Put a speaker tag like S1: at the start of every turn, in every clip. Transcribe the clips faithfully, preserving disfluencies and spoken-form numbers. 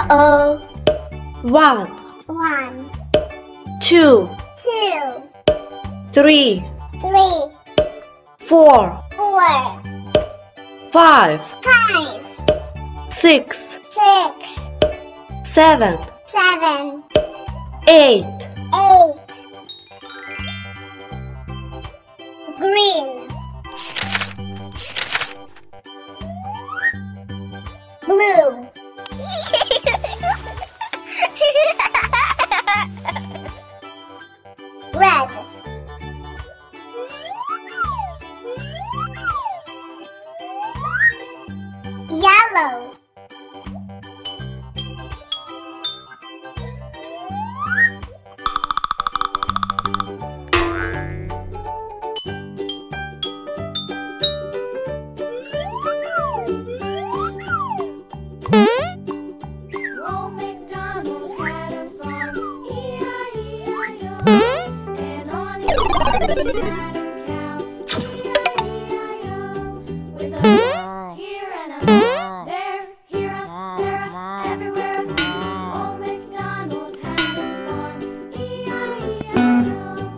S1: Uh-oh.
S2: One,
S1: One,
S2: two,
S1: two,
S2: three,
S1: three,
S2: four,
S1: four,
S2: five,
S1: five,
S2: six,
S1: six,
S2: seven,
S1: seven,
S2: eight,
S1: eight. Green. Blue. Red. Yellow.
S3: Old MacDonald had a farm, E I E I O. And on his farm he had a cow, E I E I O. With a here and a there, here a, there a, everywhere. Old MacDonald had a farm, E I E I O.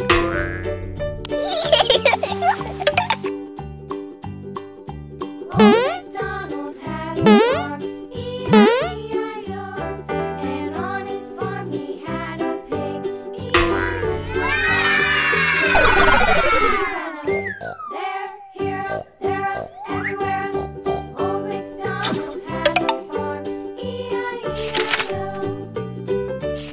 S3: Old MacDonald had a farm, E I E I O. And on his farm he had a pig, E I E I O. There, here, there, everywhere. Old MacDonald had a farm, E I E I O.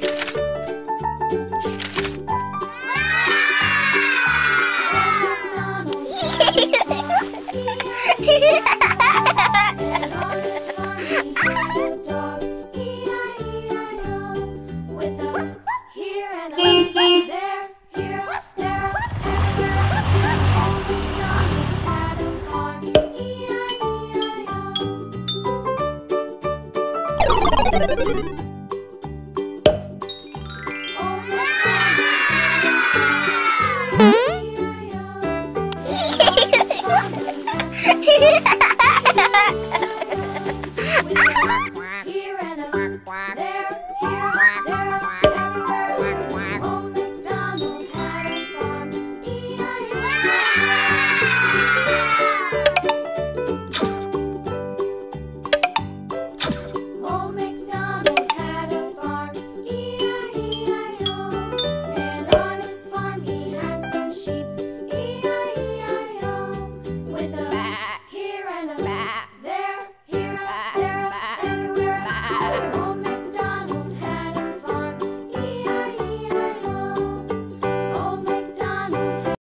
S3: Old MacDonald had a farm, E I E I O. And on his farm he had a dog, E I E I O. With a here and a there, here, there, everywhere. Old MacDonald had a farm, E I E I O. Old MacDonald had a farm, E I E I O. And on his farm he had some with a here and a there, here, there, everywhere. Old MacDonald had a farm, E I E I O. Old MacDonald had a farm, E I E I O. And on his farm he had some sheep, E I E I O. With a here and a there, here, there, everywhere.